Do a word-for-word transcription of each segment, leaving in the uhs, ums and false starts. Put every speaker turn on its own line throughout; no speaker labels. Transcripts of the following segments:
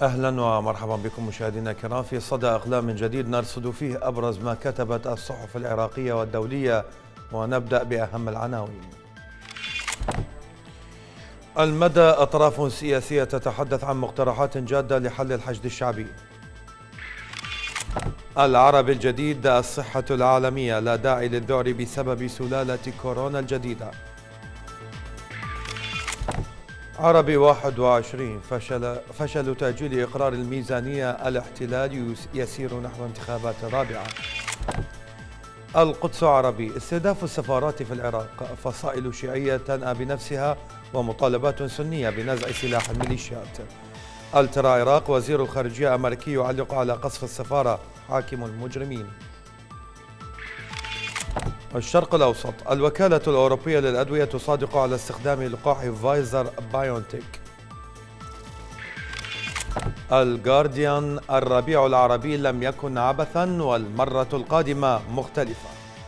أهلا ومرحبا بكم مشاهدينا الكرام في صدى أقلام من جديد نرصد فيه أبرز ما كتبت الصحف العراقية والدولية، ونبدأ بأهم العناوين. المدى أطراف سياسية تتحدث عن مقترحات جادة لحل الحشد الشعبي. العرب الجديد الصحة العالمية لا داعي للذعر بسبب سلالة كورونا الجديدة. عربي واحد وعشرين فشل, فشل تأجيل إقرار الميزانية، الاحتلال يسير نحو انتخابات رابعة. القدس عربي استهداف السفارات في العراق، فصائل شيعية تنأى بنفسها ومطالبات سنية بنزع سلاح الميليشيات. الترا عراق وزير الخارجية الأمريكي يعلق على قصف السفارة حاكم المجرمين. الشرق الأوسط الوكالة الأوروبية للأدوية تصادق على استخدام لقاح فايزر بايونتك. الجارديان الربيع العربي لم يكن عبثا والمرة القادمة مختلفة.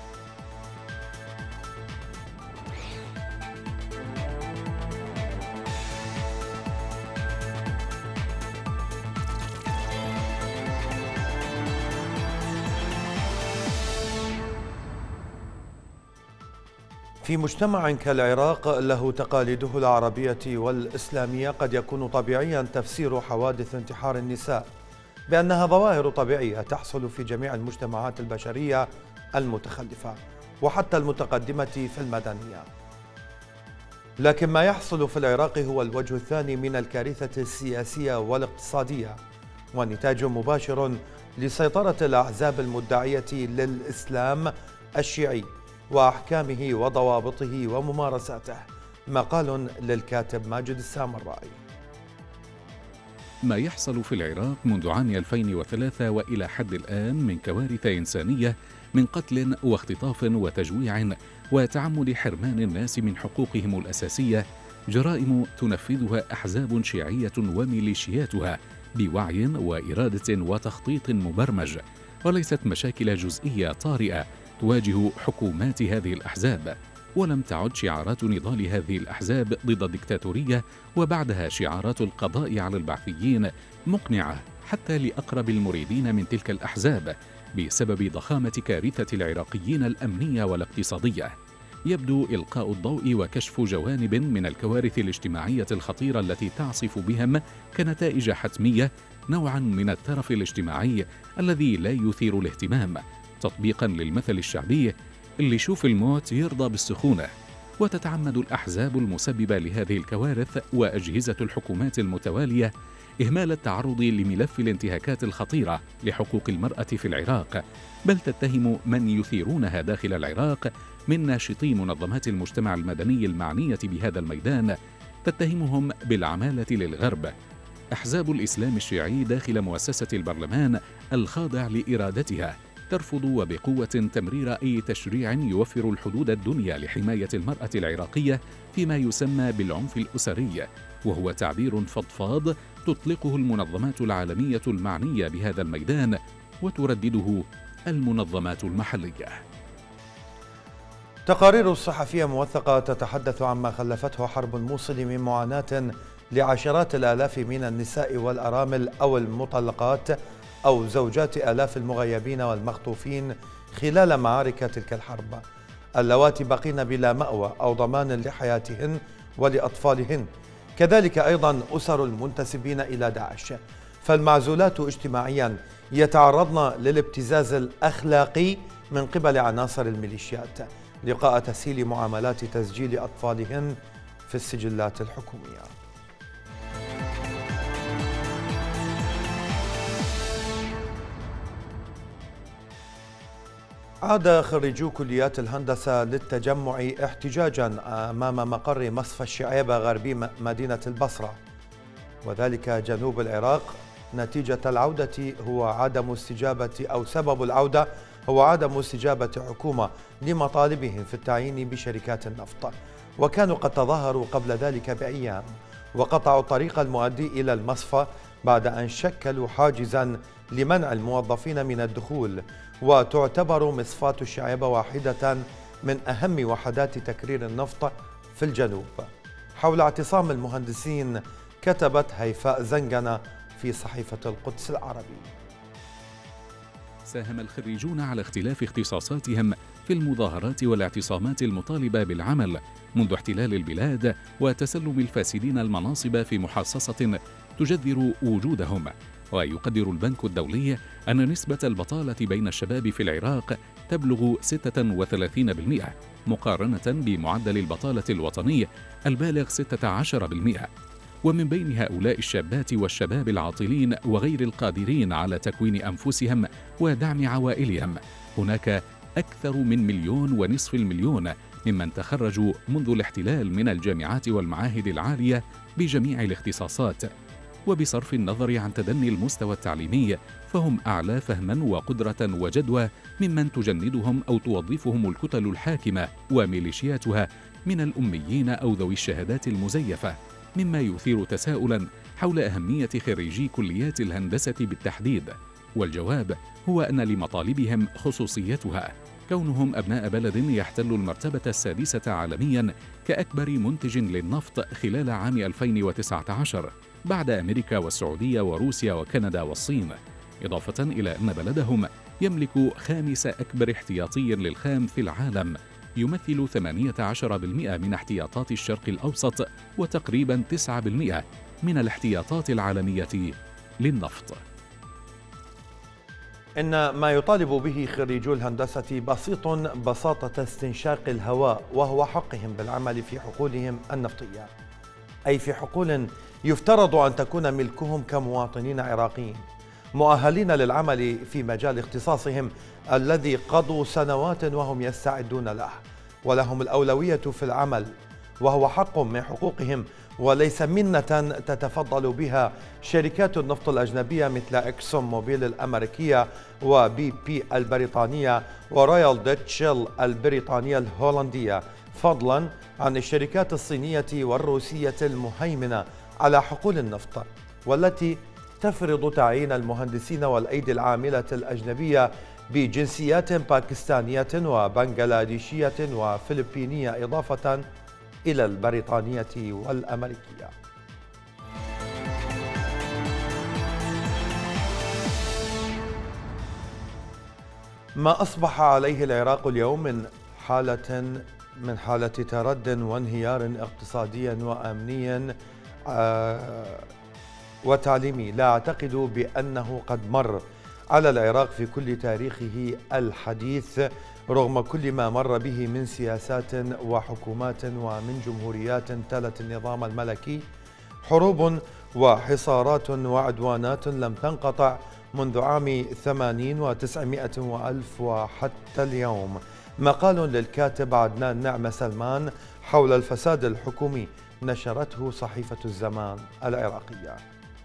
في مجتمع كالعراق له تقاليده العربية والإسلامية، قد يكون طبيعيا تفسير حوادث انتحار النساء بأنها ظواهر طبيعية تحصل في جميع المجتمعات البشرية المتخلفة وحتى المتقدمة في المدنية. لكن ما يحصل في العراق هو الوجه الثاني من الكارثة السياسية والاقتصادية، ونتاج مباشر لسيطرة الأحزاب المدعية للإسلام الشيعي وأحكامه وضوابطه وممارساته. مقال للكاتب ماجد السامرائي.
ما يحصل في العراق منذ عام ألفين وثلاثة وإلى حد الآن من كوارث إنسانية، من قتل واختطاف وتجويع وتعمد حرمان الناس من حقوقهم الأساسية، جرائم تنفذها أحزاب شيعية وميليشياتها بوعي وإرادة وتخطيط مبرمج، وليست مشاكل جزئية طارئة تواجه حكومات هذه الأحزاب. ولم تعد شعارات نضال هذه الأحزاب ضد الدكتاتورية وبعدها شعارات القضاء على البعثيين مقنعة حتى لأقرب المريدين من تلك الأحزاب بسبب ضخامة كارثة العراقيين الأمنية والاقتصادية. يبدو إلقاء الضوء وكشف جوانب من الكوارث الاجتماعية الخطيرة التي تعصف بهم كنتائج حتمية، نوعا من الترف الاجتماعي الذي لا يثير الاهتمام، تطبيقا للمثل الشعبي اللي يشوف الموت يرضى بالسخونة. وتتعمد الأحزاب المسببة لهذه الكوارث وأجهزة الحكومات المتوالية إهمال التعرض لملف الانتهاكات الخطيرة لحقوق المرأة في العراق، بل تتهم من يثيرونها داخل العراق من ناشطي منظمات المجتمع المدني المعنية بهذا الميدان، تتهمهم بالعمالة للغرب. أحزاب الإسلام الشيعي داخل مؤسسة البرلمان الخاضع لإرادتها ترفض وبقوة تمرير أي تشريع يوفر الحدود الدنيا لحماية المرأة العراقية فيما يسمى بالعنف الأسري، وهو تعبير فضفاض تطلقه المنظمات العالمية المعنية بهذا الميدان وتردده المنظمات المحلية.
تقارير الصحفية موثقة تتحدث عما خلفته حرب الموصل من معاناة لعشرات الآلاف من النساء والأرامل أو المطلقات أو زوجات آلاف المغيبين والمخطوفين خلال معارك تلك الحرب، اللواتي بقين بلا مأوى أو ضمان لحياتهن ولأطفالهن، كذلك أيضا أسر المنتسبين إلى داعش. فالمعزولات اجتماعيا يتعرضن للابتزاز الأخلاقي من قبل عناصر الميليشيات لقاء تسهيل معاملات تسجيل أطفالهن في السجلات الحكومية. عاد خريجو كليات الهندسة للتجمع احتجاجا أمام مقر مصفى الشعيبة غربي مدينة البصرة، وذلك جنوب العراق، نتيجة العودة هو عدم استجابة أو سبب العودة هو عدم استجابة حكومة لمطالبهم في التعيين بشركات النفط. وكانوا قد تظاهروا قبل ذلك بأيام وقطعوا الطريق المؤدي إلى المصفى بعد أن شكلوا حاجزا لمنع الموظفين من الدخول. وتعتبر مصفاة الشعيبة واحدة من أهم وحدات تكرير النفط في الجنوب. حول اعتصام المهندسين كتبت هيفاء زنجنة في صحيفة القدس العربي.
ساهم الخريجون على اختلاف اختصاصاتهم في المظاهرات والاعتصامات المطالبة بالعمل منذ احتلال البلاد وتسلم الفاسدين المناصب في محاصصة تجذر وجودهم. ويقدر البنك الدولي أن نسبة البطالة بين الشباب في العراق تبلغ ستة وثلاثين بالمئة مقارنة بمعدل البطالة الوطني البالغ ستة عشر بالمئة. ومن بين هؤلاء الشابات والشباب العاطلين وغير القادرين على تكوين أنفسهم ودعم عوائلهم هناك أكثر من مليون ونصف المليون ممن تخرجوا منذ الاحتلال من الجامعات والمعاهد العالية بجميع الاختصاصات. وبصرف النظر عن تدني المستوى التعليمي فهم أعلى فهما وقدرة وجدوى ممن تجندهم أو توظفهم الكتل الحاكمة وميليشياتها من الأميين أو ذوي الشهادات المزيفة، مما يثير تساؤلا حول أهمية خريجي كليات الهندسة بالتحديد. والجواب هو أن لمطالبهم خصوصيتها، كونهم أبناء بلد يحتل المرتبة السادسة عالميا كأكبر منتج للنفط خلال عام ألفين وتسعة عشر بعد أمريكا والسعودية وروسيا وكندا والصين، إضافة إلى أن بلدهم يملك خامس أكبر احتياطي للخام في العالم يمثل ثمانية عشر بالمئة من احتياطات الشرق الأوسط وتقريبا تسعة بالمئة من الاحتياطات العالمية للنفط.
إن ما يطالب به خريجو الهندسة بسيط بساطة استنشاق الهواء، وهو حقهم بالعمل في حقولهم النفطية، أي في حقول يفترض أن تكون ملكهم كمواطنين عراقيين مؤهلين للعمل في مجال اختصاصهم الذي قضوا سنوات وهم يستعدون له، ولهم الأولوية في العمل، وهو حق من حقوقهم وليس منة تتفضل بها شركات النفط الأجنبية مثل إكسون موبيل الأمريكية وبي بي البريطانية ورويال ديتشيل البريطانية الهولندية، فضلا عن الشركات الصينية والروسية المهيمنة على حقول النفط، والتي تفرض تعيين المهندسين والأيدي العاملة الأجنبية بجنسيات باكستانية وبنغلاديشية وفلبينية إضافة إلى البريطانية والأمريكية. ما أصبح عليه العراق اليوم من حالة من حالة ترد وانهيار اقتصادي وأمني وتعليمي لا أعتقد بأنه قد مر على العراق في كل تاريخه الحديث، رغم كل ما مر به من سياسات وحكومات ومن جمهوريات تالت النظام الملكي، حروب وحصارات وعدوانات لم تنقطع منذ عام ثمانين وتسعمائة وألف وحتى اليوم. مقال للكاتب عدنان نعمة سلمان حول الفساد الحكومي نشرته صحيفة الزمان العراقية.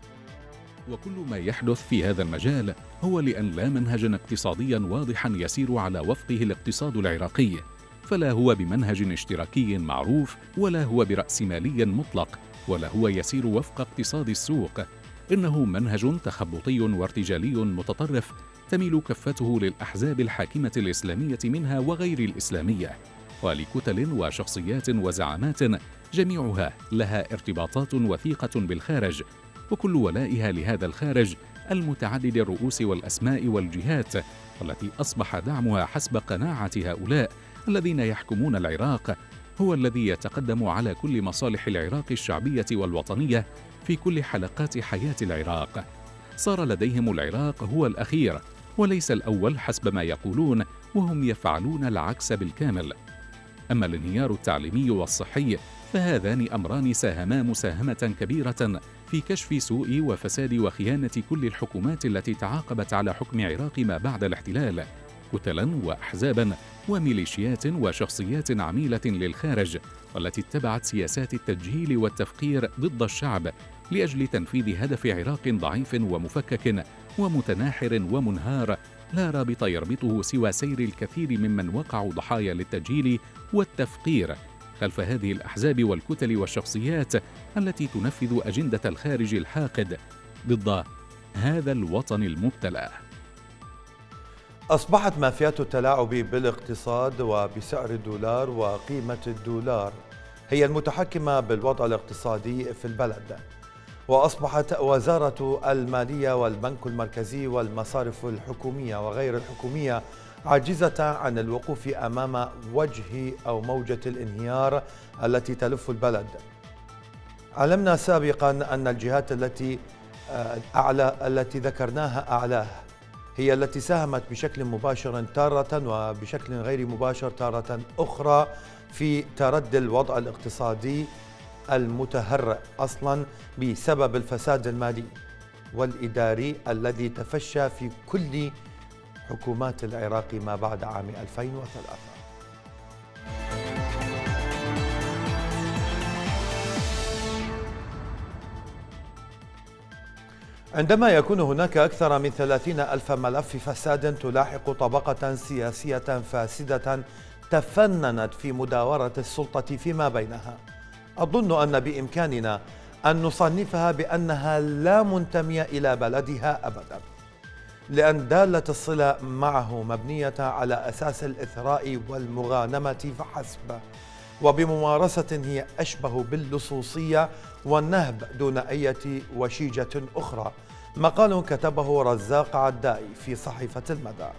وكل ما يحدث في هذا المجال هو لأن لا منهجا اقتصاديا واضحا يسير على وفقه الاقتصاد العراقي، فلا هو بمنهج اشتراكي معروف، ولا هو برأسمالي مطلق، ولا هو يسير وفق اقتصاد السوق. إنه منهج تخبطي وارتجالي متطرف تميل كفته للأحزاب الحاكمة الإسلامية منها وغير الإسلامية، ولكتل وشخصيات وزعامات جميعها لها ارتباطات وثيقة بالخارج، وكل ولائها لهذا الخارج المتعدد الرؤوس والأسماء والجهات، والتي أصبح دعمها حسب قناعة هؤلاء الذين يحكمون العراق هو الذي يتقدم على كل مصالح العراق الشعبية والوطنية في كل حلقات حياة العراق. صار لديهم العراق هو الأخير وليس الأول حسب ما يقولون، وهم يفعلون العكس بالكامل. أما الانهيار التعليمي والصحي فهذان أمران ساهما مساهمة كبيرة في كشف سوء وفساد وخيانة كل الحكومات التي تعاقبت على حكم عراق ما بعد الاحتلال، كتلا وأحزابا وميليشيات وشخصيات عميلة للخارج، والتي اتبعت سياسات التجهيل والتفقير ضد الشعب لأجل تنفيذ هدف عراق ضعيف ومفكك ومتناحر ومنهار لا رابط يربطه سوى سير الكثير ممن وقعوا ضحايا للتجهيل والتفقير خلف هذه الأحزاب والكتل والشخصيات التي تنفذ أجندة الخارج الحاقد ضد هذا الوطن المبتلى.
أصبحت مافيات التلاعب بالاقتصاد وبسعر الدولار وقيمة الدولار هي المتحكمة بالوضع الاقتصادي في البلد، وأصبحت وزارة المالية والبنك المركزي والمصارف الحكومية وغير الحكومية عاجزة عن الوقوف أمام وجه أو موجة الانهيار التي تلف البلد. علمنا سابقا أن الجهات التي أعلى التي ذكرناها أعلاه هي التي ساهمت بشكل مباشر تارة وبشكل غير مباشر تارة أخرى في تردي الوضع الاقتصادي المتهرئ أصلا بسبب الفساد المالي والإداري الذي تفشى في كل حكومات العراق ما بعد عام ألفين وثلاثة. عندما يكون هناك أكثر من ثلاثين ألف ملف فساد تلاحق طبقة سياسية فاسدة تفننت في مداورة السلطة فيما بينها، أظن أن بإمكاننا أن نصنفها بأنها لا منتمية إلى بلدها أبدا، لأن دالة الصلة معه مبنية على أساس الإثراء والمغانمة فحسب، وبممارسة هي أشبه باللصوصية والنهب دون أي وشيجة أخرى. مقال كتبه رزاق عدائي في صحيفة المدى.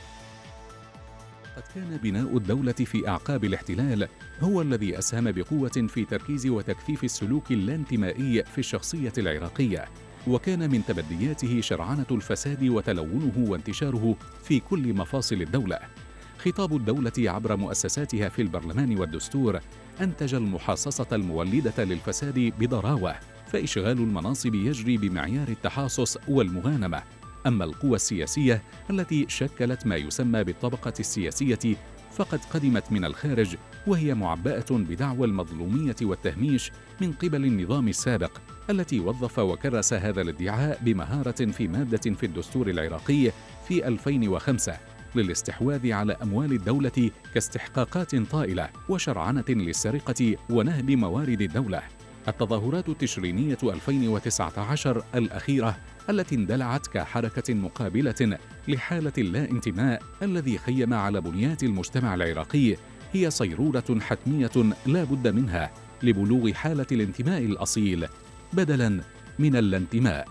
قد كان بناء الدولة في أعقاب الاحتلال هو الذي أسهم بقوة في تركيز وتكثيف السلوك اللانتمائي في الشخصية العراقية، وكان من تبدياته شرعنة الفساد وتلونه وانتشاره في كل مفاصل الدولة. خطاب الدولة عبر مؤسساتها في البرلمان والدستور أنتج المحاصصة المولدة للفساد بضراوة، فإشغال المناصب يجري بمعيار التحاصص والمغانمة. أما القوى السياسية التي شكلت ما يسمى بالطبقة السياسية فقد قدمت من الخارج، وهي معبأة بدعوى المظلومية والتهميش من قبل النظام السابق، التي وظف وكرس هذا الادعاء بمهارة في مادة في الدستور العراقي في ألفين وخمسة للاستحواذ على أموال الدولة كاستحقاقات طائلة وشرعنة للسرقة ونهب موارد الدولة. التظاهرات التشرينية ألفين وتسعة عشر الأخيرة التي اندلعت كحركة مقابلة لحالة اللا انتماء الذي خيم على بنيات المجتمع العراقي هي صيرورة حتمية لا بد منها لبلوغ حالة الانتماء الأصيل بدلاً من الانتماء.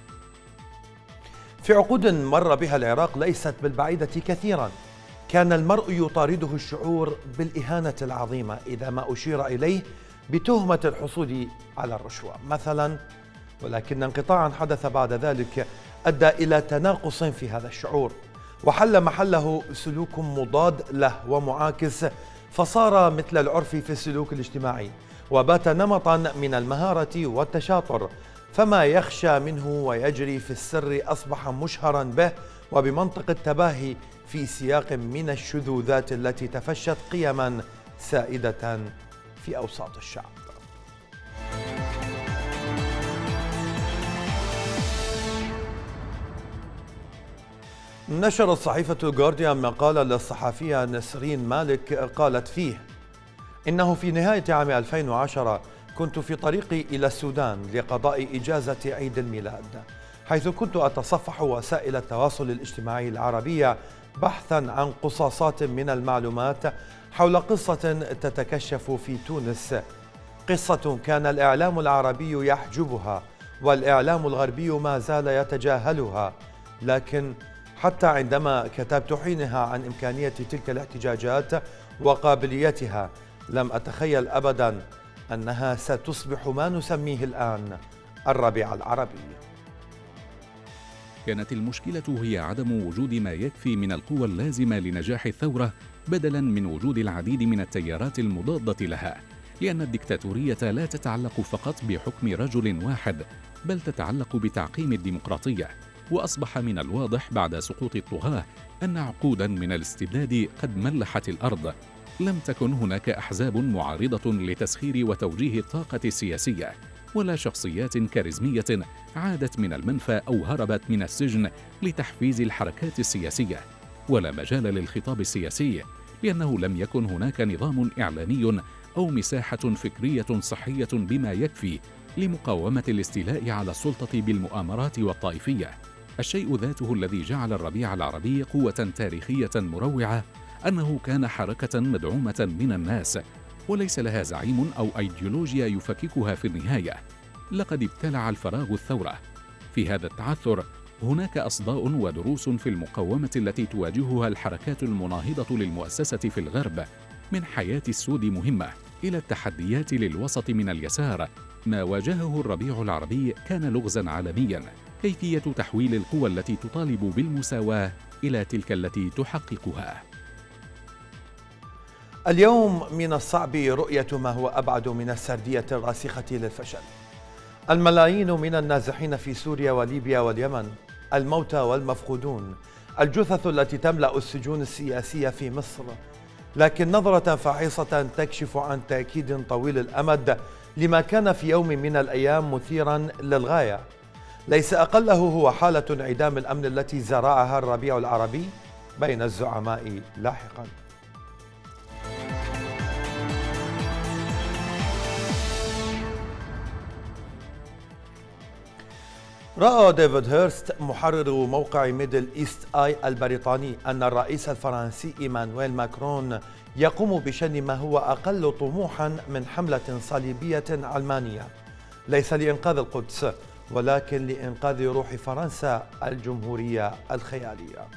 في عقود مر بها العراق ليست بالبعيدة كثيراً كان المرء يطارده الشعور بالإهانة العظيمة إذا ما أشير إليه بتهمة الحصول على الرشوة مثلاً، ولكن انقطاعاً حدث بعد ذلك أدى إلى تناقص في هذا الشعور، وحل محله سلوك مضاد له ومعاكس، فصار مثل العرف في السلوك الاجتماعي، وبات نمطاً من المهارة والتشاطر، فما يخشى منه ويجري في السر أصبح مشهراً به وبمنطق التباهي في سياق من الشذوذات التي تفشت قيماً سائدة في أوساط الشعب. نشرت صحيفة جارديان مقالا للصحفية نسرين مالك قالت فيه: إنه في نهاية عام ألفين وعشرة كنت في طريقي إلى السودان لقضاء إجازة عيد الميلاد، حيث كنت أتصفح وسائل التواصل الاجتماعي العربية بحثاً عن قصاصات من المعلومات حول قصة تتكشف في تونس، قصة كان الإعلام العربي يحجبها والإعلام الغربي ما زال يتجاهلها، لكن حتى عندما كتبت حينها عن إمكانية تلك الاحتجاجات وقابليتها لم أتخيل أبداً أنها ستصبح ما نسميه الآن الربيع العربي.
كانت المشكلة هي عدم وجود ما يكفي من القوى اللازمة لنجاح الثورة بدلاً من وجود العديد من التيارات المضادة لها، لأن الدكتاتورية لا تتعلق فقط بحكم رجل واحد بل تتعلق بتعقيم الديمقراطية. وأصبح من الواضح بعد سقوط الطغاة أن عقوداً من الاستبداد قد ملحت الأرض. لم تكن هناك أحزاب معارضة لتسخير وتوجيه الطاقة السياسية، ولا شخصيات كاريزمية عادت من المنفى أو هربت من السجن لتحفيز الحركات السياسية، ولا مجال للخطاب السياسي، لأنه لم يكن هناك نظام إعلامي أو مساحة فكرية صحية بما يكفي لمقاومة الاستيلاء على السلطة بالمؤامرات والطائفية. الشيء ذاته الذي جعل الربيع العربي قوة تاريخية مروعة أنه كان حركة مدعومة من الناس، وليس لها زعيم أو أيديولوجيا يفككها في النهاية. لقد ابتلع الفراغ الثورة. في هذا التعثر هناك أصداء ودروس في المقاومة التي تواجهها الحركات المناهضة للمؤسسة في الغرب، من حياة السود مهمة إلى التحديات للوسط من اليسار. ما واجهه الربيع العربي كان لغزاً عالمياً، كيفية تحويل القوى التي تطالب بالمساواة إلى تلك التي تحققها.
اليوم من الصعب رؤية ما هو أبعد من السردية الراسخة للفشل. الملايين من النازحين في سوريا وليبيا واليمن، الموتى والمفقودون، الجثث التي تملأ السجون السياسية في مصر. لكن نظرة فاحصة تكشف عن تأكيد طويل الأمد لما كان في يوم من الأيام مثيرا للغاية. ليس أقله هو حالة انعدام الأمن التي زرعها الربيع العربي بين الزعماء لاحقا. رأى ديفيد هيرست محرر موقع ميدل إيست آي البريطاني أن الرئيس الفرنسي إيمانويل ماكرون يقوم بشن ما هو أقل طموحا من حملة صليبية علمانية، ليس لإنقاذ القدس ولكن لإنقاذ روح فرنسا الجمهورية الخيالية.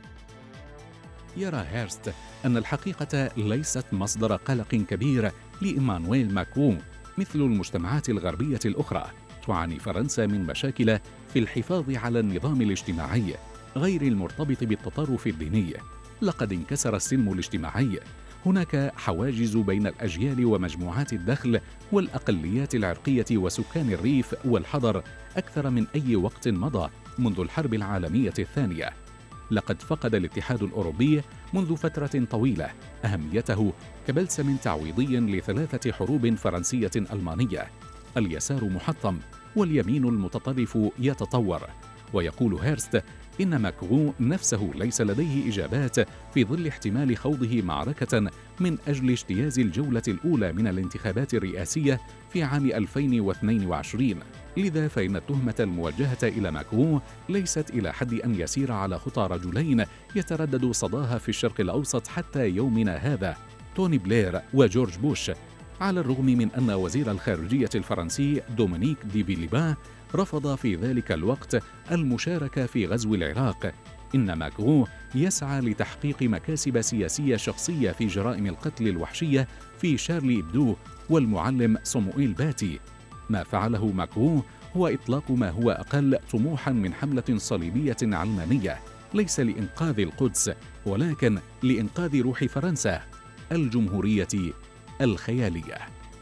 يرى هيرست أن الحقيقة ليست مصدر قلق كبير لإيمانويل ماكرون مثل المجتمعات الغربية الأخرى. تعاني فرنسا من مشاكل في الحفاظ على النظام الاجتماعي غير المرتبط بالتطرف الديني. لقد انكسر السلم الاجتماعي، هناك حواجز بين الأجيال ومجموعات الدخل والأقليات العرقية وسكان الريف والحضر أكثر من أي وقت مضى منذ الحرب العالمية الثانية. لقد فقد الاتحاد الأوروبي منذ فترة طويلة أهميته كبلسم تعويضي لثلاثة حروب فرنسية ألمانية. اليسار محطم واليمين المتطرف يتطور. ويقول هيرست إن ماكرون نفسه ليس لديه إجابات في ظل احتمال خوضه معركة من أجل اجتياز الجولة الأولى من الانتخابات الرئاسية في عام ألفين واثنين وعشرين. لذا فإن التهمة الموجهة إلى ماكرون ليست إلى حد أن يسير على خطى رجلين يتردد صداها في الشرق الأوسط حتى يومنا هذا، توني بلير وجورج بوش. على الرغم من أن وزير الخارجية الفرنسي دومينيك دي فيليبان رفض في ذلك الوقت المشاركة في غزو العراق، إن ماكرون يسعى لتحقيق مكاسب سياسية شخصية في جرائم القتل الوحشية في شارلي إبدو والمعلم صموئيل باتي. ما فعله ماكرون هو إطلاق ما هو أقل طموحا من حملة صليبية علمانية، ليس لإنقاذ القدس ولكن لإنقاذ روح فرنسا الجمهورية الخيالية.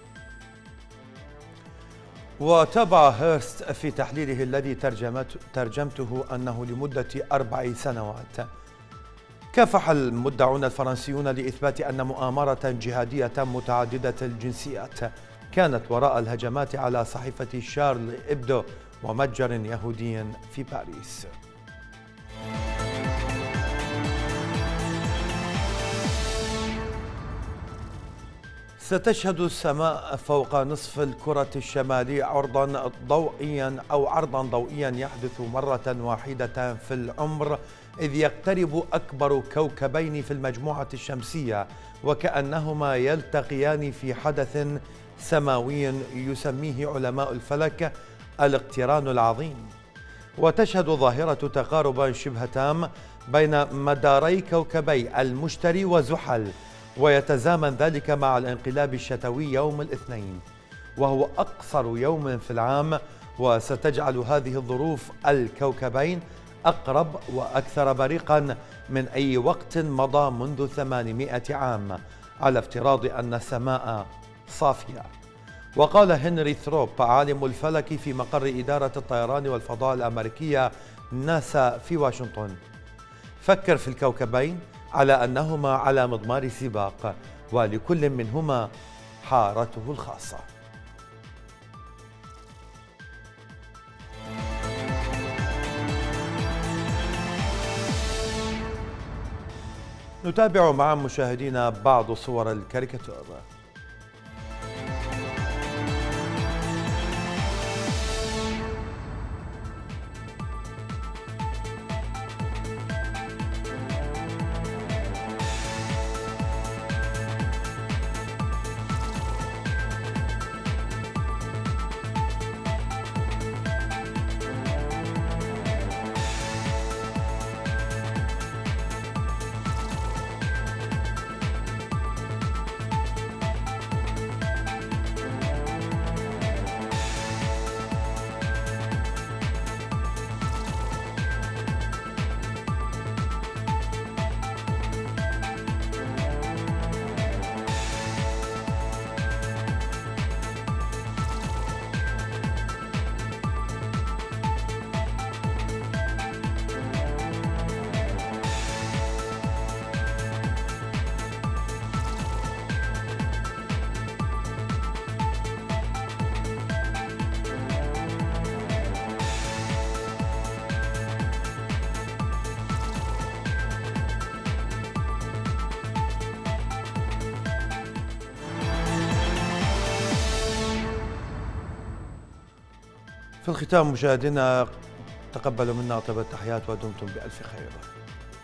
وتابع هيرست في تحليله الذي ترجمته أنه لمدة أربع سنوات كافح المدعون الفرنسيون لإثبات أن مؤامرة جهادية متعددة الجنسيات كانت وراء الهجمات على صحيفة شارل إبدو ومتجر يهودي في باريس. ستشهد السماء فوق نصف الكرة الشمالي عرضا ضوئيا أو عرضا ضوئيا يحدث مرة واحدة في العمر، إذ يقترب أكبر كوكبين في المجموعة الشمسية وكأنهما يلتقيان في حدث سماوي يسميه علماء الفلك الاقتران العظيم. وتشهد ظاهرة تقارب شبه تام بين مداري كوكبي المشتري وزحل، ويتزامن ذلك مع الانقلاب الشتوي يوم الاثنين وهو أقصر يوم في العام، وستجعل هذه الظروف الكوكبين أقرب وأكثر بريقا من أي وقت مضى منذ ثمانمائة عام، على افتراض أن السماء صافية. وقال هنري ثروب عالم الفلك في مقر إدارة الطيران والفضاء الأمريكية ناسا في واشنطن: فكر في الكوكبين على أنهما على مضمار سباق، ولكل منهما حارته الخاصة. نتابع مع مشاهدينا بعض صور الكاريكاتير. في الختام مشاهدينا تقبلوا منا أطيب التحيات ودمتم بألف خير.